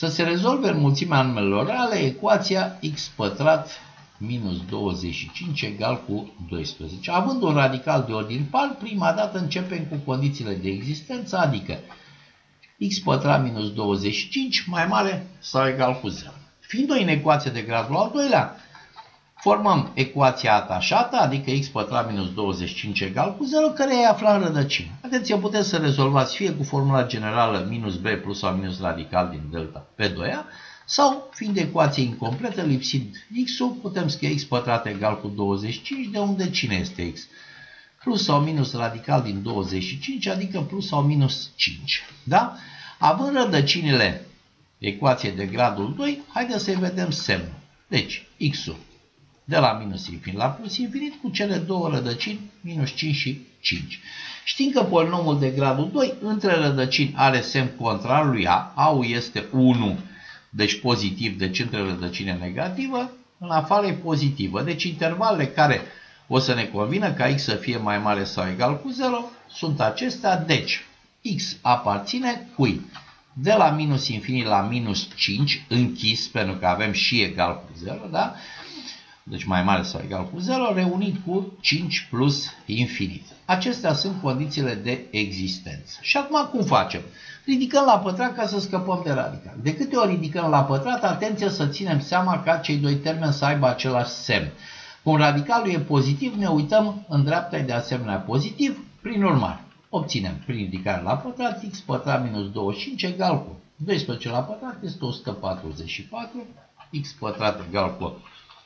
Să se rezolve înmulțimea numerelor reale, ecuația x pătrat minus 25 egal cu 12. Având un radical de ordin par, prima dată începem cu condițiile de existență, adică x pătrat minus 25 mai mare sau egal cu 0. Fiind o inecuație de gradul al doilea, formăm ecuația atașată, adică x pătrat minus 25 egal cu 0, care îi aflăm rădăcină. Atenție, puteți să rezolvați fie cu formula generală minus b plus sau minus radical din delta pe 2a, sau, fiind ecuație incompletă, lipsind x-ul, putem scrie x pătrat egal cu 25, de unde cine este x? Plus sau minus radical din 25, adică plus sau minus 5. Da? Având rădăcinile ecuației de gradul 2, haideți să-i vedem semnul. Deci, x-ul de la minus infinit la plus infinit cu cele două rădăcini, minus 5 și 5. Știm că polinomul de gradul 2 între rădăcini are semn contrar lui a, a-ul este 1, deci pozitiv, deci între rădăcine negativă, în afară e pozitivă. Deci intervalele care o să ne convină ca x să fie mai mare sau egal cu 0 sunt acestea. Deci, x aparține cui? De la minus infinit la minus 5, închis, pentru că avem și egal cu 0, da? Deci mai mare sau egal cu 0, reunit cu 5 plus infinit. Acestea sunt condițiile de existență. Și acum cum facem? Ridicăm la pătrat ca să scăpăm de radical. De câte ori ridicăm la pătrat, atenție să ținem seama ca cei doi termeni să aibă același semn. Cum radicalul e pozitiv, ne uităm în dreapta e de asemenea pozitiv, prin urmare. Obținem prin ridicare la pătrat x pătrat minus 25 egal cu 12 la pătrat este 144, x pătrat egal cu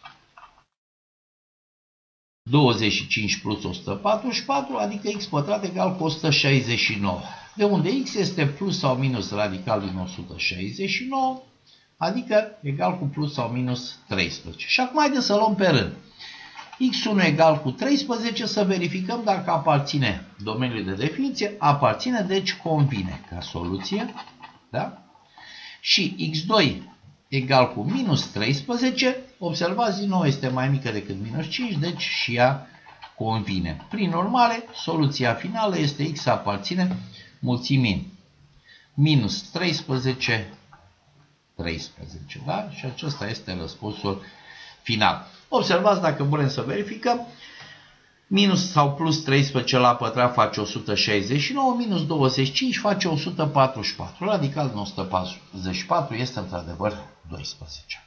25 plus 144, adică x pătrat egal cu 169. De unde x este plus sau minus radical din 169, adică egal cu plus sau minus 13. Și acum haideți să luăm pe rând. x1 egal cu 13, să verificăm dacă aparține domeniului de definiție, aparține, deci convine ca soluție. Da? Și x2 egal cu minus 13, observați din nou este mai mică decât minus 5, deci și ea convine. Prin urmare, soluția finală este x aparține mulțimii minus 13, 13. Da? Și acesta este răspunsul final. Observați, dacă vrem să verificăm, minus sau plus 13 la pătrat face 169, minus 25 face 144. Radical din 144 este într-adevăr 12.